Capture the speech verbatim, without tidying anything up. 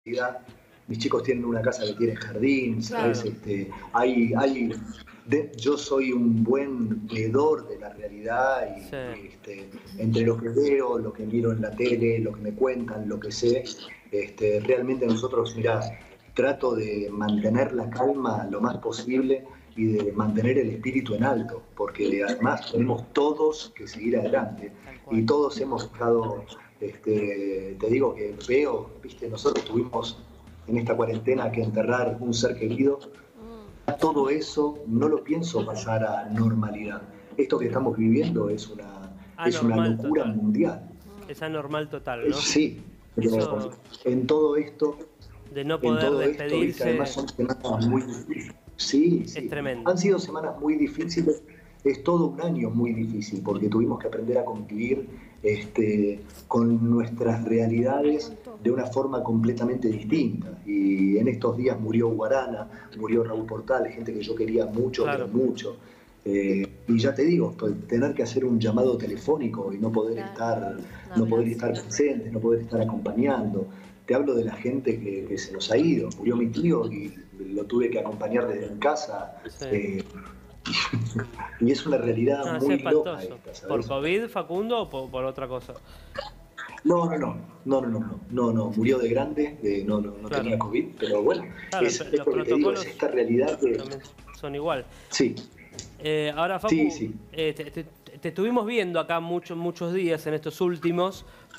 mis chicos tienen una casa que tiene jardín, ¿sabes? Claro. Este, hay, hay, de, yo soy un buen veedor de la realidad Sí. y, y este, entre lo que veo, lo que miro en la tele, lo que me cuentan, lo que sé, este, realmente nosotros, mirá, trato de mantener la calma lo más posible y de mantener el espíritu en alto, porque además tenemos todos que seguir adelante Tal y cual. todos hemos estado, este, te digo que veo, viste, nosotros tuvimos en esta cuarentena que enterrar un ser querido, Mm, todo eso no lo pienso pasar a normalidad. Esto que estamos viviendo es una, es una anormal locura total. mundial. Es anormal total, Eh, ¿no? sí, pero Eso en todo esto, de no en poder todo esto, viste, además despedirse son semanas muy difíciles. Sí, es sí. tremendo. Han sido semanas muy difíciles. Es todo un año muy difícil porque tuvimos que aprender a convivir este, con nuestras realidades de una forma completamente distinta. Y en estos días murió Guarana, murió Raúl Portal, gente que yo quería mucho, pero Claro. mucho. Eh, y ya te digo, pues, tener que hacer un llamado telefónico y no poder Claro, estar, un no poder abrazo. estar presente, no poder estar acompañando. Te hablo de la gente que, que se nos ha ido. Murió mi tío y lo tuve que acompañar desde mi casa. Sí. Eh, y es una realidad No, es muy loca espantoso. esta, ¿Por ¿sabes? COVID, Facundo, o por, por otra cosa? No, no, no, no, no, no, no, no, no, murió de grande, de- no, no, no Claro. tenía COVID, pero bueno, Claro, el es, pe- es los lo que te digo, es protocolos esta realidad que, también son igual. sí, Eh, ahora, sí, Facu, sí, eh, te, te- te estuvimos viendo acá muchos muchos días en estos últimos.